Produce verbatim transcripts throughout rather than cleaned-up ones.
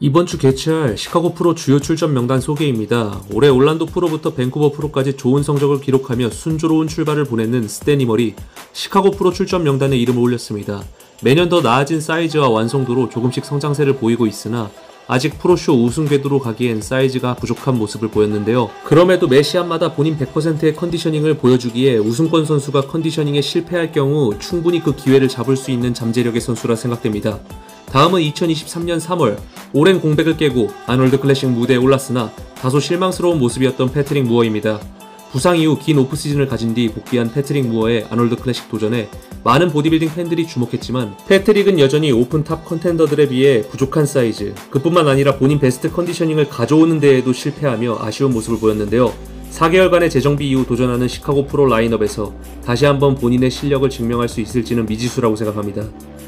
이번 주 개최할 시카고 프로 주요 출전 명단 소개입니다. 올해 올란도 프로부터 밴쿠버 프로까지 좋은 성적을 기록하며 순조로운 출발을 보내는 스탠 이머리, 시카고 프로 출전 명단에 이름을 올렸습니다. 매년 더 나아진 사이즈와 완성도로 조금씩 성장세를 보이고 있으나 아직 프로쇼 우승 궤도로 가기엔 사이즈가 부족한 모습을 보였는데요. 그럼에도 매 시합마다 본인 백 퍼센트의 컨디셔닝을 보여주기에 우승권 선수가 컨디셔닝에 실패할 경우 충분히 그 기회를 잡을 수 있는 잠재력의 선수라 생각됩니다. 다음은 이천이십삼 년 삼월, 오랜 공백을 깨고 아놀드 클래식 무대에 올랐으나 다소 실망스러운 모습이었던 패트릭 무어입니다. 부상 이후 긴 오프시즌을 가진 뒤 복귀한 패트릭 무어의 아놀드 클래식 도전에 많은 보디빌딩 팬들이 주목했지만 패트릭은 여전히 오픈 탑 컨텐더들에 비해 부족한 사이즈, 그뿐만 아니라 본인 베스트 컨디셔닝을 가져오는 데에도 실패하며 아쉬운 모습을 보였는데요. 사 개월간의 재정비 이후 도전하는 시카고 프로 라인업에서 다시 한번 본인의 실력을 증명할 수 있을지는 미지수라고 생각합니다.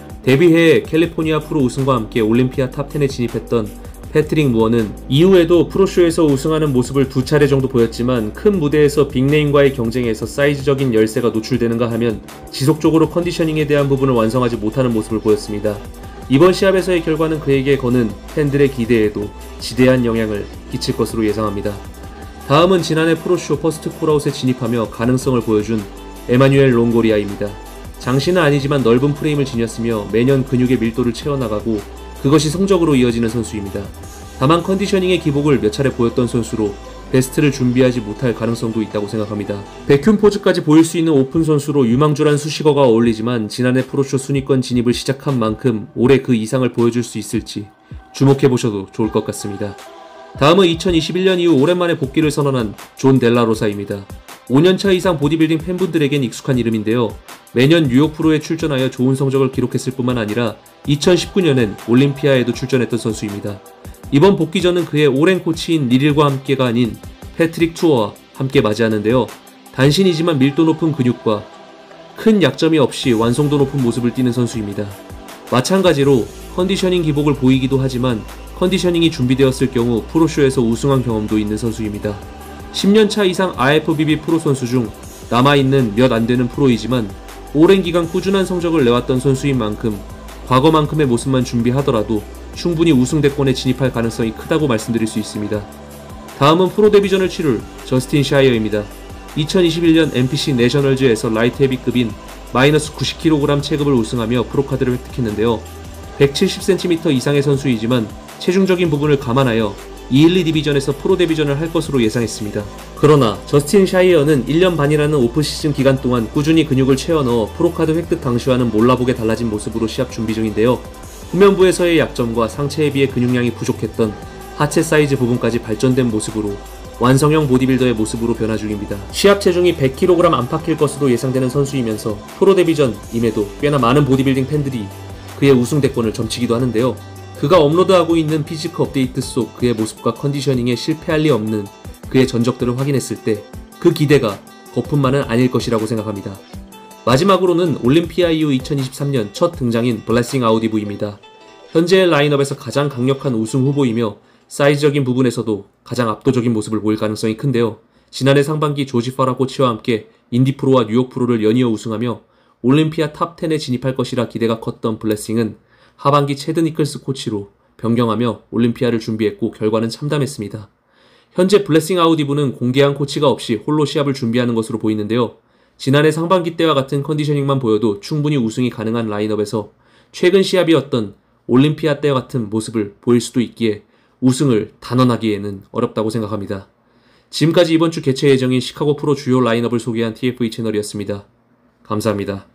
데뷔해에 캘리포니아 프로 우승과 함께 올림피아 탑 텐에 진입했던 패트릭 무어는 이후에도 프로쇼에서 우승하는 모습을 두 차례 정도 보였지만 큰 무대에서 빅네임과의 경쟁에서 사이즈적인 열세가 노출되는가 하면 지속적으로 컨디셔닝에 대한 부분을 완성하지 못하는 모습을 보였습니다. 이번 시합에서의 결과는 그에게 거는 팬들의 기대에도 지대한 영향을 끼칠 것으로 예상합니다. 다음은 지난해 프로쇼 퍼스트 콜아웃에 진입하며 가능성을 보여준 에마뉴엘 롱고리아입니다. 장신은 아니지만 넓은 프레임을 지녔으며 매년 근육의 밀도를 채워나가고 그것이 성적으로 이어지는 선수입니다. 다만 컨디셔닝의 기복을 몇 차례 보였던 선수로 베스트를 준비하지 못할 가능성도 있다고 생각합니다. 백큐 포즈까지 보일 수 있는 오픈 선수로 유망주란 수식어가 어울리지만 지난해 프로쇼 순위권 진입을 시작한 만큼 올해 그 이상을 보여줄 수 있을지 주목해보셔도 좋을 것 같습니다. 다음은 이천이십일 년 이후 오랜만에 복귀를 선언한 존 델라로사입니다. 오 년차 이상 보디빌딩 팬분들에겐 익숙한 이름인데요. 매년 뉴욕 프로에 출전하여 좋은 성적을 기록했을 뿐만 아니라 이천십구 년엔 올림피아에도 출전했던 선수입니다. 이번 복귀전은 그의 오랜 코치인 리릴과 함께가 아닌 패트릭 투어와 함께 맞이하는데요. 단신이지만 밀도 높은 근육과 큰 약점이 없이 완성도 높은 모습을 띠는 선수입니다. 마찬가지로 컨디셔닝 기복을 보이기도 하지만 컨디셔닝이 준비되었을 경우 프로쇼에서 우승한 경험도 있는 선수입니다. 십 년차 이상 아이에프비비 프로 선수 중 남아있는 몇 안되는 프로이지만 오랜 기간 꾸준한 성적을 내왔던 선수인 만큼 과거만큼의 모습만 준비하더라도 충분히 우승 대권에 진입할 가능성이 크다고 말씀드릴 수 있습니다. 다음은 프로 데뷔전을 치룰 저스틴 샤이어입니다. 이천이십일 년 엠피씨 내셔널즈에서 라이트 헤비급인 마이너스 구십 킬로그램 체급을 우승하며 프로카드를 획득했는데요. 백칠십 센티미터 이상의 선수이지만 체중적인 부분을 감안하여 이백십이 디비전에서 프로 데뷔전을 할 것으로 예상했습니다. 그러나 저스틴 샤이어는 일 년 반이라는 오프시즌 기간 동안 꾸준히 근육을 채워넣어 프로카드 획득 당시와는 몰라보게 달라진 모습으로 시합 준비 중인데요. 후면부에서의 약점과 상체에 비해 근육량이 부족했던 하체 사이즈 부분까지 발전된 모습으로 완성형 보디빌더의 모습으로 변화 중입니다. 시합 체중이 백 킬로그램 안팎일 것으로 예상되는 선수이면서 프로 데뷔전임에도 꽤나 많은 보디빌딩 팬들이 그의 우승 대권을 점치기도 하는데요. 그가 업로드하고 있는 피지크 업데이트 속 그의 모습과 컨디셔닝에 실패할 리 없는 그의 전적들을 확인했을 때 그 기대가 거품만은 아닐 것이라고 생각합니다. 마지막으로는 올림피아 이후 이천이십삼 년 첫 등장인 블레싱 아우디브입니다. 현재의 라인업에서 가장 강력한 우승 후보이며 사이즈적인 부분에서도 가장 압도적인 모습을 보일 가능성이 큰데요. 지난해 상반기 조지 파라 코치와 함께 인디프로와 뉴욕 프로를 연이어 우승하며 올림피아 탑 텐에 진입할 것이라 기대가 컸던 블레싱은 하반기 체드 니클스 코치로 변경하며 올림피아를 준비했고 결과는 참담했습니다. 현재 블레싱 아우디브는 공개한 코치가 없이 홀로 시합을 준비하는 것으로 보이는데요. 지난해 상반기 때와 같은 컨디셔닝만 보여도 충분히 우승이 가능한 라인업에서 최근 시합이었던 올림피아 때와 같은 모습을 보일 수도 있기에 우승을 단언하기에는 어렵다고 생각합니다. 지금까지 이번 주 개최 예정인 시카고 프로 주요 라인업을 소개한 티에프이 채널이었습니다. 감사합니다.